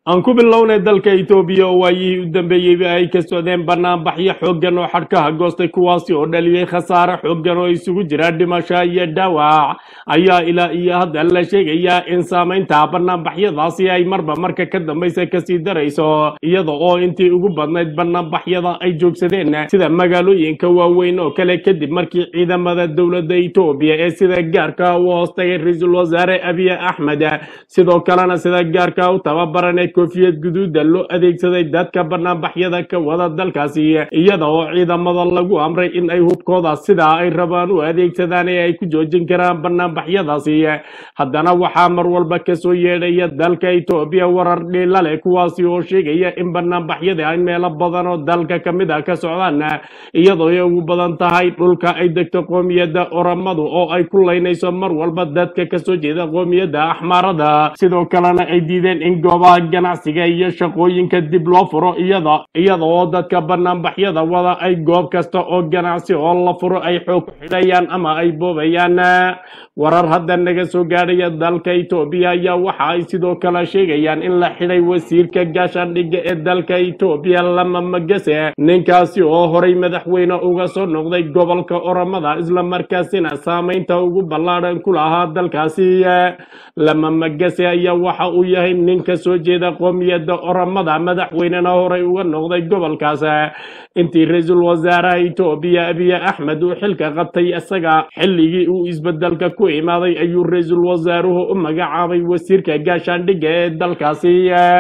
aan ku bilownay dalka Itoobiya oo waayihii u dambeeyay ay ka socdeen banaanbaxyo xooggan oo xadhkaha goostay kuwaasi oo dhaliyay khasaare xooggan oo isugu jira dhimasho iyo dhaawac ayaa ilaa iyo hadda la sheegayaa in saameynta banaanbaxyadaasi ay marba marka ka dambaysa kasii darayso iyada oo intii ugu badnayd banaanbaxyada ay joogsadeen sida magaalooyinka waaweyn oo kale kadib markii ciidamada dowladda Itoobiya ee sida gaarka u hoostay ra'iisul wasaare Abiy Ahmed sidoo kalena sida gaarka u tababaran koofiyad guduuda loo adeegsaday dadka banaanbaxyada ka wada dalkaasi iyada oo ciidamada lagu amray in ay hubkooda sida ay rabaan u adeegsadaan ee ay ku joojin karaan banaanbaxyadaasi haddana waxaa mar walba ka soo yeedhaya dalka Itoobiya warar dhilale kuwaasi oo sheegaya in banaanbaxyada ay meelo badan oo dalka ka mid ah ka socdaan iyadoo ay ugu badan tahay dhulka ay degto qoomiyadda Oromadu oo ay ku leynayso mar walba dadka ka soo jeeda qoomiyadda Axmaarada sidoo kalena ay diideen in goobaha ganacsiga iyo shaqooyinka dib loo furo iyada oo dadka banaanbaxyada wada ay goob kasta oo ganacsi oo la furo ay xoog xidhayaan ama ay boobayaan warar hadda naga soo gaadhaya dalka Itoobiya ayaa waxa ay sidoo kale sheegayaan in la xidhay wasiirka gaashaandhigga ee dalka Itoobiya Lama Magese ninkaasi oo horay madaxweyne uga soo noqday gobolka Oromada isla markaasina saameynta ugu ballaaran ku lahaa dalkaasi Lama Magese ayaa waxa uu yahay ninka soo jeeda qoomiyadda Oromada madaxweynena horay uga noqday gobolkaas intii ra'iisul wasaaraha Itoobiya Abiy Ahmed uu xilka qabtay isaga xilligii uu isbedelka ku imaaday ayuu ra'iisul wasaaruhu u magacaabay wasiirka gaashaandhigga ee dalkaasi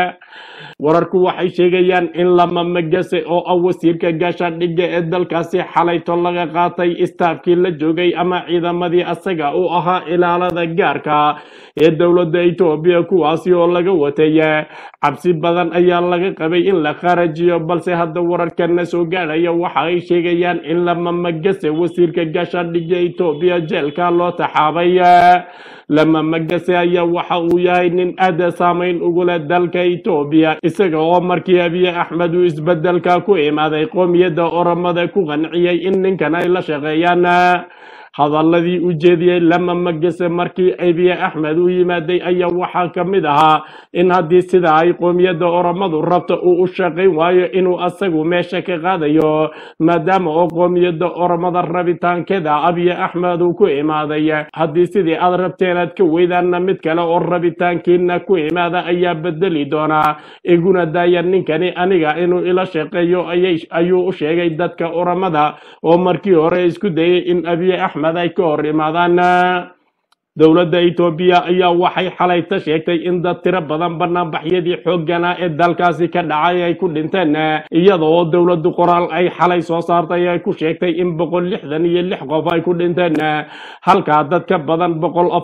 wararku waxay sheegayaan in Lama Magese oo ah wasiirka gaashaandhigga ee dalkaasi xalayto laga qaatay istaafkii la joogay ama ciidamadii asaga u ahaa ilaalada gaarka ee dowladda Itoobiya kuwaasi oo laga watay cabsi badan ayaa laga qabay in la kharajiyo balse hadda wararkana soo gaadhaya waxa ay sheegayaan in Lama Magese wasiirka gaashaandhigga Itoobiya jeelka loo taxaabay Lama Magese ayaa waxa uu yahay nin aad saameyn ugu leh dalka Itoobiya isaga oo markii Abiy Ahmed uu isbedelka ku imaaday qoomiyadda Oromada ku qanciyay in ninkan ay la shaqeeyaan hadalladii u jeediyay Lama Magese markii Abiy Ahmed uu yimaaday ayaa waxaa ka mid ahaa in haddii sida ay qoomiyadda Oromadu rabto uu u shaqayn waayo inuu asagu meesha ka qaadayo maadaama oo qoomiyadda Oromada rabitaankeeda Abiy Ahmed uu ku imaaday haddii sidii aad rabteen aad ka weydaanna mid kale oo rabitaankiina ku imaada ayaa bedeli doonaa iguna daaya ninkani aniga inuu ila shaqeeyo ayuu u sheegay dadka Oromada oo markii hore isku dayay in Abiy Ahmed ay ka hor imaadaan dowladda Itoobiya ayaa waxay xalayta sheegtay in dad tiro badan banaanbaxyadii xooggana ee dalkaasi ka dhacay ay ku dhinteen iyada oo dowladdu qoraal ay xalay soo saartay ay ku sheegtay in 166 qof ay ku dhinteen halka dad ka badan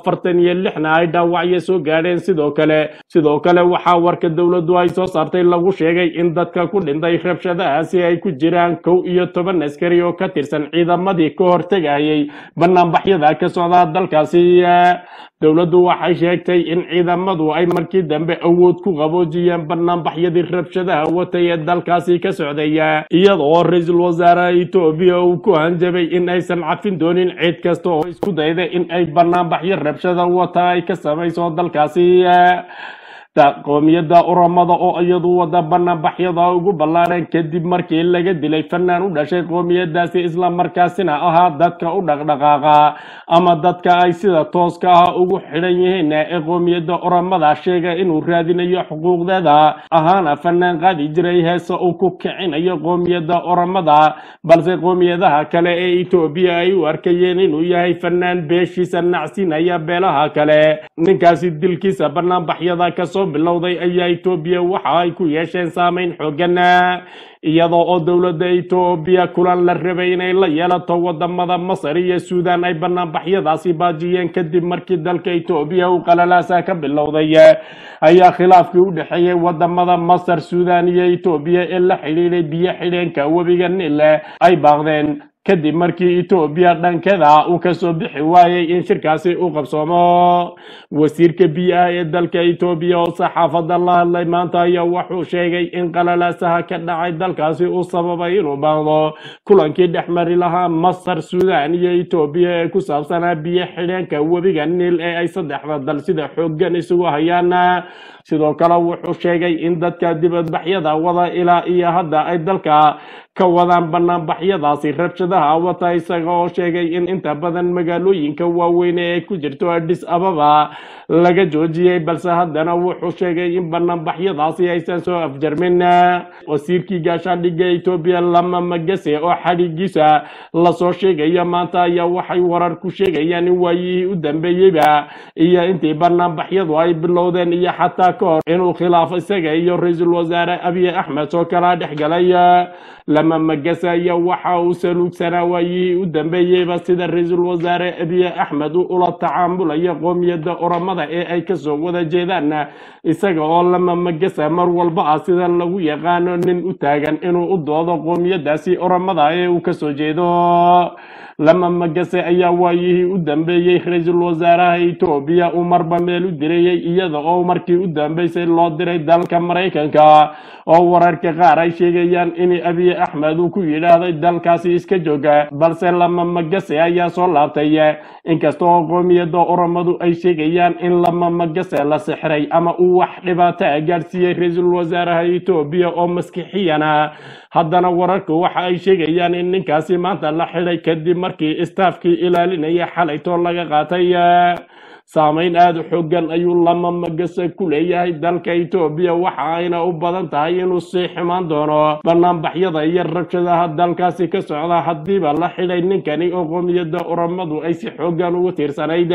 146 ay dhaawacyo soo gaadheen sidoo kale waxaa warka dowladdu ay soo saartay lagu sheegay in dadka ku dhintay rabshadahaasi ay ku jiraan 11 askari oo ka tirsan ciidamadii ka hortagayay banaanbaxyada ka socda dalkaasi dowladdu waxay sheegtay in ciidamadu ay markii dambe awood ku qaboojiyeen banaanbaxyadii rabshadaha watay ee dalkaasi ka socday iyada oo ra'iisul wasaaraha Itoobiya uu ku hanjabay in aysan cafin doonin cid kasta oo isku dayda in ay banaanbaxyo rabshada wata ay ka samayso dalkaasi qoomiyadda Oromada oo iyadu wada banaanbaxyada ugu ballaaran kadib markii laga dilay fanaan u dhashay qoomiyadaasi isla markaasina ahaa dadka u dhaqdhaqaaqa ama dadka ay sida tooska ah ugu xidhan yihiin ee qoomiyadda Oromada sheegay inuu raadinayo xuquuqdeeda ahaana fanaan qaadi jiray heesa uu ku kicinayo qoomiyadda Oromada balse qoomiyadaha kale ee Itoobiya ay u arkayeen inuu yahay fanaan beeshiisa nacsinaya beelaha kale ninkaasi dilkiisa banaanbaxyada ka soo bilowday ayaa Itoobiya waxa ay ku yeesheen saameyn xooggan iyadoo oo dowladda Itoobiya kulan la rabay inay la yeelato wadamada Masar iyo Suudaan ay banaanbaxyadaasi baajiyeen kadib markii dalka Itoobiya uu qalalaasa ka bilowday ayaa khilaafkii u dhaxeeyay wadamada Masar Suudaan iyo Itoobiya ee la xiriiray biyo xidheenka webiga Nile ay baaqdeen kadib markii Itoobiya dhankeeda uu ka soo bixi waayay in shirkaasi uu qabsoomo. wasiirka biyaha ee dalka Itoobiya oo saxaafadda la hadlay maanta ayaa wuxuu sheegay in qalalaasaha ka dhacay dalkaasi uu sababay inuu baaqdo kulankii dhexmari lahaa Masar, Suudaan iyo Itoobiya ee ku saabsanaa biyo xidheenka webiga Niil ee ay saddexda dal sida xooggan isugu hayaan. sidoo kale wuxuu sheegay in dadka dibadbaxyada wada ilaa iyo hadda ay dalka ka wadaan banaanbaxyadaasi rabshadaha wata, isaga oo sheegay in inta badan magaalooyinka waaweyn ee ay ku jirto Addis Ababa laga joojiyay, balse haddana wuxuu sheegay in banaanbaxyadaasi aysan soo afjarmin. wasiirkii gaashaandhigga Itoobiya Lama Magese oo xadhigiisa lasoo sheegaya maanta ayaa waxay warar ku sheegayaan in waayihii u dambeeyeyba iyo intii banaanbaxyadu ay bilowdeen iyo xataa ka hor inuu khilaaf isaga iyo ra-iisul wasaare Abiy Ahmed oo kala dhex galay. Lama Magese ayaa waxa uu saluugsanaa waayihii u dambeeyeyba sida ra-iisul wasaare Abiy Ahmed uu ula tacaamulaya qoomiyadda Oromada ee ay kasoo wada jeedaan, isaga oo Lama Magese mar walba sida lagu yaqaano nin u taagan inuu u doodo qoomiyadaasi Oromada ee uu kasoo jeedo. Lama Magese ayaa waayihii u dambeeyey ra-iisul wasaaraha Itoobiya uu marba meel u dirayay, iyada oo markii u dambeysay loo diray dalka Mareykanka oo wararka qaar ay sheegayaan in Abiy Ahmed uu ku yidhaahday dalkaasi iska jooga, balse Lama Magese ayaa soo laabtay. inkasta oo qoomiyadda Oromadu ay sheegayaan in Lama Magese la sixray ama uu wax dhibaato gaarsiiyey ra-iisul wasaaraha Itoobiya oo maskixiyana, haddana wararku waxa ay sheegayaan in ninkaasi maanta la xidhay kadib markii istaafkii ilaalinaya xalayto laga qaatay. saameyn aad u xooggan ayuu Lama Magese ku leeyahay dalka Itoobiya, waxa ayna u badan tahay inuu sii xumaan doono banaanbaxyada iyo rabshadaha dalkaasi ka socda haddiiba la xidhay ninkani oo qoomiyadda Oromadu ay si xooggan ugu tiirsanayd.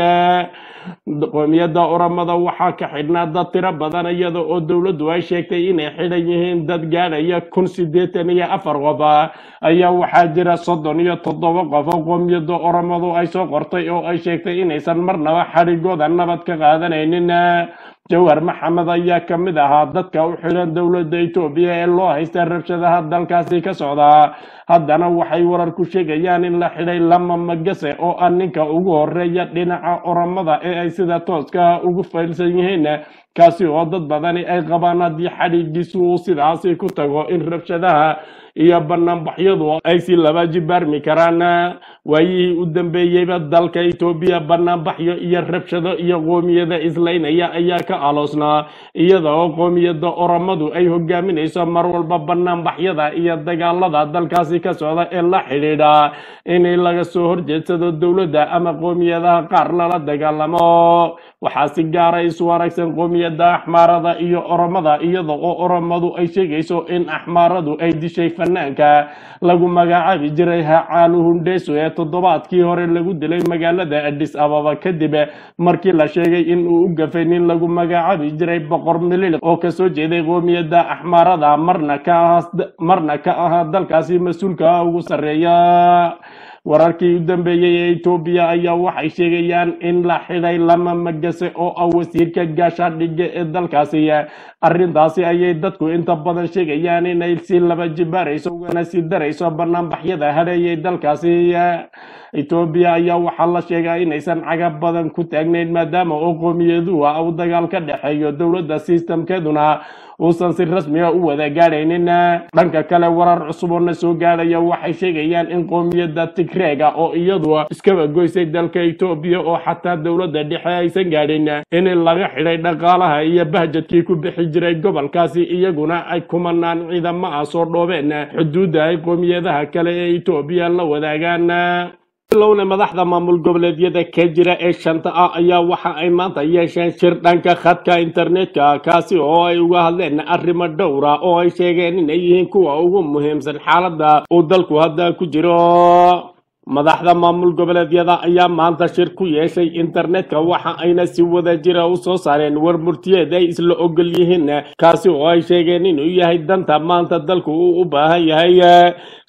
qoomiyadda Oromada waxaa ka xidhnaa dad tiro badan, iyada oo dowladdu ay sheegtay inay xidhan yihiin dad gaadhaya 1,084 qof. ayaa waxaa jira 37 qof oo qoomiyadda Oromadu ay soo qortay oo ay sheegtay inaysan marnaba xadhigooda nabad ka qaadanaynin. Jawhar Maxamed ayaa ka mid ahaa dadka u xidhan dowladda Itoobiya ee loo haysta rabshadaha dalkaasi ka socda. haddana waxay warar ku sheegayaan in la xidhay Lama Magese oo ah ninka ugu horeeya dhinaca Oromada ee ay sida tooska ugu faylsan yihiin, kaasi oo dad badani ay qabaan haddii xadhigiisu uu sidaasi ku tago in rabshadaha iyo banaanbaxyadu ay si laba jibaarmi karaan. waayihii u dambeeyeyba dalka Itoobiya banaanbaxyo iyo rabshado iyo qoomiyada islaynaya ayaa ka aloosnaa, iyada oo qoomiyadda Oromadu ay hogaaminayso mar walba banaanbaxyada iyo dagaalada dalkaasi ka socda ee la xidhiidha in laga soo horjeedsado dowladda ama qoomiyadaha qaar lala dagaalamo. waxaa si gaara isu aragsan qoomiyadda Axmaarada iyo Oromada, iyada oo Oromadu ay sheegayso in Axmaaradu ay dishay fanaanka lagu magacaabi jiray Hachalu Hundessa ee toddobaadkii hore lagu dilay magaalada Addis Ababa kadib markii la sheegay in uu u gafay nin lagu magacaabi jiray Boqor Milil oo kasoo jeeday qoomiyadda Axmaarada, marna ka ahaa dalkaasi mas-uulka ugu sarreeya. wararkii u dambeeyey ee Itoobiya ayaa waxay sheegayaan in la xidhay Lama Magese oo ah wasiirka gaashaandhigga ee dalkaasi. arrintaasi ayay dadku inta badan sheegayaan inay si laba jibaarayso ugana sii darayso banaanbaxyada hadheeyay dalkaasi. Itoobiya ayaa waxaa la sheegaa inaysan cagab badan ku taagnayn maadaama oo qowmiyaduhu uu dagaal ka dhexeeyo dowladda systemkeeduna uusan si rasmi ah u wada gaadhaynin. dhanka kale warar cusub oo soo gaadhaya waxay sheegayaan in qowmiyadda Tigreega oo iyadu iskaba goysay dalka Itoobiya oo xataa dowladda dhexe aysan gaadhin in laga xidhay dhaqaalaha iyo bahjadkii ku bixi jiray gobolkaasi, iyaguna ay kumanaan ciidamo ah soo dhoobeen xuduudda ay qowmiyadaha kale ee Itoobiya la wadaagaan. lowna madaxda maamul goboleedyada ka jira ee shanta ah ayaa waxa ay maanta yeesheen shir dhanka khadka internetka, kaasi oo ay uga hadleen arrimo dhowr ah oo ay sheegeen inay yihiin kuwa ugu muhiimsan xaaladda uu dalku hadda ku jiro. madaxda maamul goboleedyada ayaa maanta shir ku yeeshay internetka, waxa ayna si wada jira u soo saareen war murtiyeed ay isla ogol yihiin, kaasi oo ay sheegeen inuu yahay danta maanta dalku uu u baahan yahay.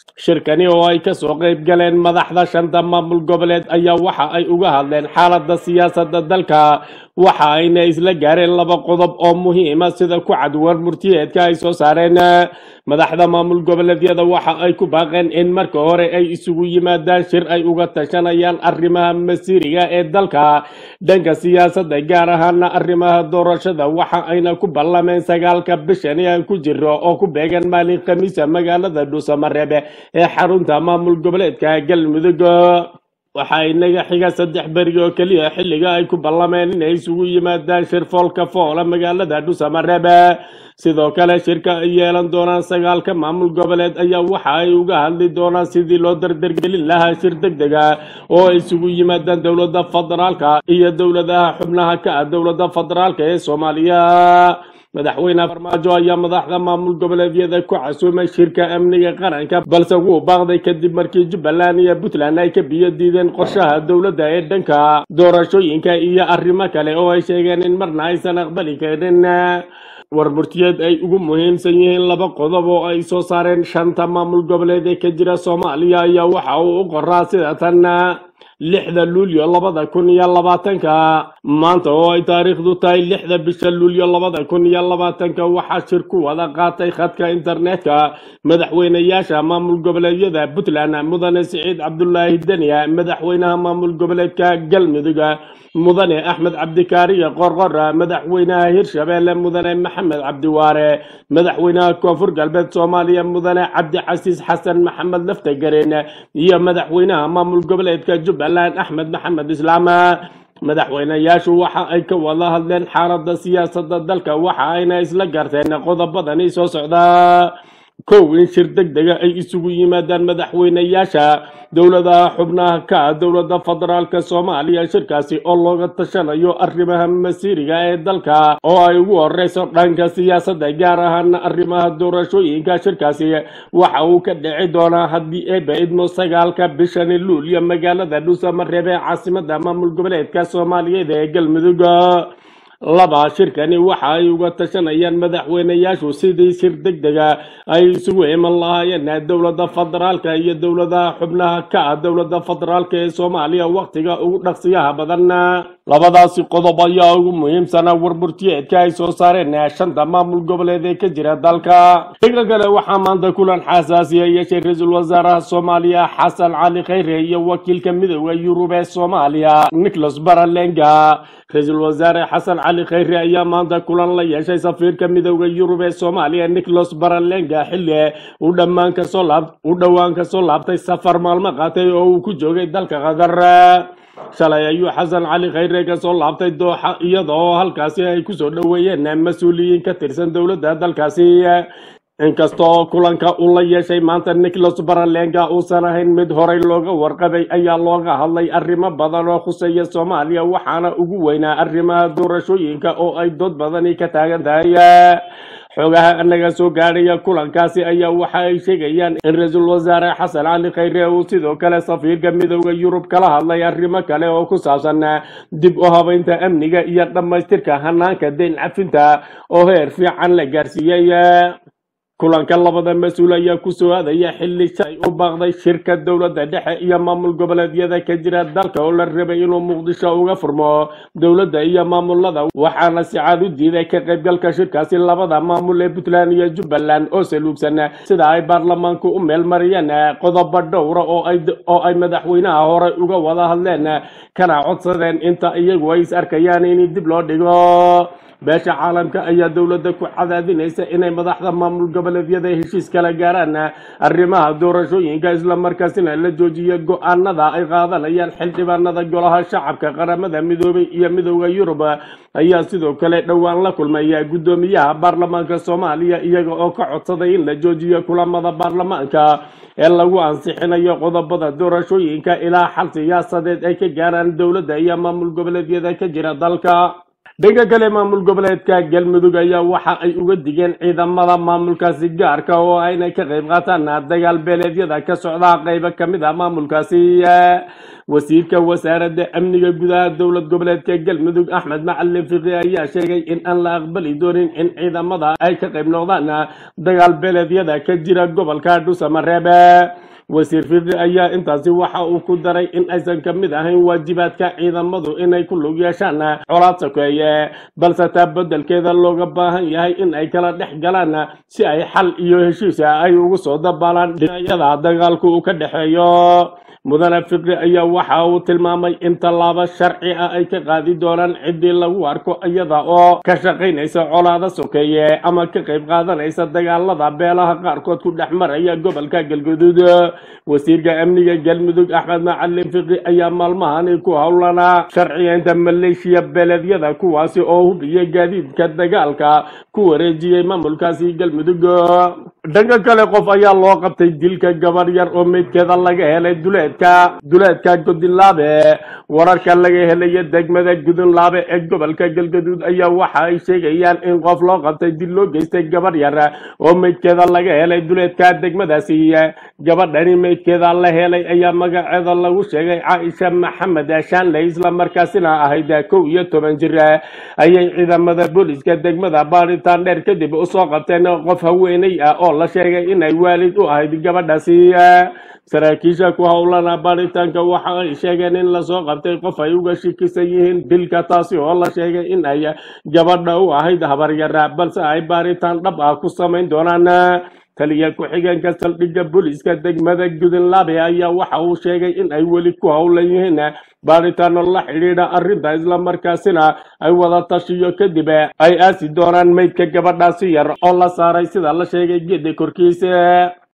shirkani oo ay ka soo qayb galeen madaxda shanta maamul goboleed ayaa waxa ay uga hadleen xaaladda siyaasadda dalka waxa ayna isla gaareen laba qodob oo muhiim ah sida ku cad war murtiyeedka ay soo saareen madaxda maamul goboleedyada waxa ay ku baaqeen in marka hore ay isugu yimaadaan shir ay uga tashanayaan arrimaha masiiriga ee dalka dhanka siyaasadda gaar ahaana arrimaha doorashada waxa ayna ku ballameen 9 bishan aan ku jiro oo ku beegan maalin khamiisa magaalada Dhuusamareeb ee xarunta maamul goboleedka Galmudug waxa inaga xiga 3 bari oo kaliya xilliga ay ku ballameen inay isugu yimaadaan shir foolka foola magaalada Dhuusamareeb sidoo kale shirka ay yeelan doonaan 9 maamul goboleed ayaa waxa ay uga hadli doonaan sidii loo dardargelin lahaa shir degdeg ah oo ay isugu yimaadaan dowladda federaalka iyo dowladaha xubnaha ka ah dowladda federaalka ee Soomaaliya madaxweyne farmaajo ayaa madaxda maamul goboleedyada ku casuumay shirka amniga qaranka balse wuu baaqday kadib markii Jubbaland iyo Puntland ay ka biyo diideen qorshaha dowladda ee dhanka doorashooyinka iyo arrimo kale oo ay sheegeen in marna aysan aqbali karin war murtiyeed ay ugu muhiimsan yihiin laba qodob oo ay soo saareen shanta maamul goboleed ee ka jira Soomaaliya ayaa waxa uu u qoraa sida tan 6 luulyo 2020 maanta oo ay taariikhdu tahay 6 bisha luulyo 2020 waxaa shir ku wada qaatay khadka internetka madaxweynayaasha maamul goboleedyada Puntland mudane Siciid Cabdullaahi Dani madaxweynaha maamul goboleedka Galmudug mudane Axmed Cabdikaariye Qorqor madaxweynaha Hirshabeelle mudane Maxamed Cabdi Waare madaxweynaha Koonfur Galbeed Soomaaliya mudane Cabdi Casiis Xasan Maxamed Laftagareen iyo madaxweynaha maamul goboleedka Jubbaland Axmed Maxamed Islaam madaxweynayaashu waxa ay ka wada hadleen xaaladda siyaasadda dalka waxa ayna isla garteen qodobadani soo socda kow in shir degdeg ah ay isugu yimaadaan madaxweynayaasha dowladaha xubnaha ka ah dowladda federaalka Soomaaliya shirkaasi oo looga tashanayo arrimaha masiiriga ee dalka oo ay ugu horeyso dhanka siyaasadda gaar ahaan arrimaha doorashooyinka shirkaasi waxa uu ka dhici doonaa haddii ay idmo 9 bishan luulyo magaalada Dhuusamareeb ee caasimadda maamul goboleedka Soomaaliyeed ee Galmudug laba shirkani waxa ay uga tashanayaan madaxweynayaashu sidii shir degdeg ah ay isugu iman lahaayeen dowladda federaalka iyo dowladaha xubnaha ka ah dowladda federaalka ee Soomaaliya waqtiga ugu dhaqsiyaha badan labadaasi qodob ayaa ugu muhiimsan warburtiyeedka ay soo saareen shanta maamul goboleed ee ka jira dalka dhanka kale waxaa maanta kulan xasaasi ah yeeshay ra'iisul wasaaraha Soomaaliya Xasan Cali Khayre iyo wakiilka midowga Yurub ee Soomaaliya Nicholas Baralenga ra'iisul wasaare Xasan Cali Khayre ayaa maanta kulan la yeeshay safiirka midowga Yurub ee Soomaaliya Nicholas Baralenga xilli uu dhawaan ka soo laabtay safar maalmo qaatay oo uu ku joogay dalka Qatar shalay ayuu Xasan Cali Khayre ka soo laabtay Dooxa iyadoo halkaasi ay ku soo dhaweeyeen mas'uuliyiin ka tirsan dowladda dalkaasi inkastoo kulanka uu la yeeshay maanta Nicholas Baralenga uusan ahayn mid horey looga warqabay ayaa looga hadlay arrimo badan oo khuseeya Soomaaliya waxaana ugu weynaa arrimaha doorashooyinka oo ay dood badani ka taagan tahay xogaha anaga soo gaadhaya kulankaasi ayaa waxa ay sheegayaan in ra'iisul wasaare Xasan Cali Khayre uu sidoo kale safiirka midowga Yurub kala hadlay arrimo kale oo ku saabsan dib u habeynta amniga iyo dhamaystirka hanaanka deyn cafinta oo heer fiican la gaarsiiyay kulanka labada mas'uul ayaa ku soo aadaya xilli shay u baaqday shirka dowladda dhexe iyo maamul goboleedyada ka jira dalka oo la rabay inuu Muqdisho uga furmo dowladda iyo maamulada waxaana si cad u diiday ka qaybgalka shirkaasi labada maamul ee Puntland iyo Jubbaland oo saluugsan sida ay baarlamaanku u meel mariyeen qodobo dhowr oo ay madaxweynaha hore uga wada hadleen kana codsadeen inta iyagu ay is arkayaan in dib loo dhigo beesha caalamka ayaa dowladda ku cadaadinaysa inay madaxda maamul goboleedyada heshiis kala gaaraan arrimaha doorashooyinka isla markaasina la joojiyo go'aanada ay qaadanayaan xildhibaanada golaha shacabka qaramada midoobay iyo midowga Yurub ayaa sidoo kale dhawaan la kulmay gudoomiyaha baarlamaanka Soomaaliya iyaga oo ka codsaday in la joojiyo kulamada baarlamaanka ee lagu ansixinayo qodobada doorashooyinka ilaa xal siyaasadeed ay ka gaaraan dowladda iyo maamul goboleedyada ka jira dalka dhanka kale maamul goboleedka galmudug ayaa waxa ay uga digeen ciidamada maamulkaasi gaarka oo ayna ka qayb qaataan dagaal beeleedyada ka socda qaybo kamid ah maamulkaasi wasiirka wasaaradda amniga gudaha dowlad goboleedka galmudug axmed macalin fiqi ayaa sheegay in aan la aqbali doonin in ciidamada ay ka qayb noqdaan dagaal beeleedyada ka jira gobolka dhuusamareeb wasiir fiqi ayaa intaasi waxa uu ku daray in aysan ka mid ahayn waajibaadka ciidamadu inay ku lug yeeshaan colaad sokeeye balse taa beddelkeeda looga baahan yahay in ay kala dhex galaan si ay xal iyo heshiis ay ugu soo dabaalaan dhinacyada dagaalku uu ka dhexeeyo mudane fiqi ayaa waxa uu tilmaamay in tallaabo sharci ah ay ka qaadi doonaan ciddii lagu arko iyada oo ka shaqaynaysa colaada sokeeye ama ka qayb qaadanaysa dagaalada beelaha qaarkood ku dhex maraya gobolka galguduud wasiirka amniga galmudug axmed macalin fiqi ayaa maalmahani ku howlanaa sharciyeynta maleeshiya beeleedyada kuwaasi oo hubiya gaadiidka dagaalka ku wareejiyey maamulkaasi galmudug dhanka kale qof ayaa loo qabtay dilka gabar yar oo meydkeeda laga helay duleedka gudunlaabe wararka laga helaya degmada gudunlaabe ee gobolka galgaduud ayaa waxa ay sheegayaan in qof loo qabtay dil loo geystay gabar yar oo meydkeeda laga helay duleedka degmadaasi gabadhani meydkeeda la helay ayaa magaceeda lagu sheegay caaisha maxamed shaanley isla markaasina ahayd 11 jir ayay ciidamada booliska degmada baaritaan dheer kadib usoo qabteen qof haweeney ah oo la sheegay inay waalid u ahayd gabadhaasi saraakiisha ku howlana baaritaanka waxa ay sheegeen in lasoo qabtay qof ay uga shikisan yihiin dilka taasi oo la sheegay in ay gabadha u ahayd habaryara balse ay baaritaan dhab ah ku samayn doonaan taliya ku-xigeenka saldhigga booliska degmada gudunlaabe ayaa waxa uu sheegay in ay weli ku howlan yihiin baaritaano la xidhiidha arrinta islamarkaasina ay wada tashiyo kadib ay aasi doonaan meydka gabadhaasi yar oo la saaray sida la sheegay geedi korkiisa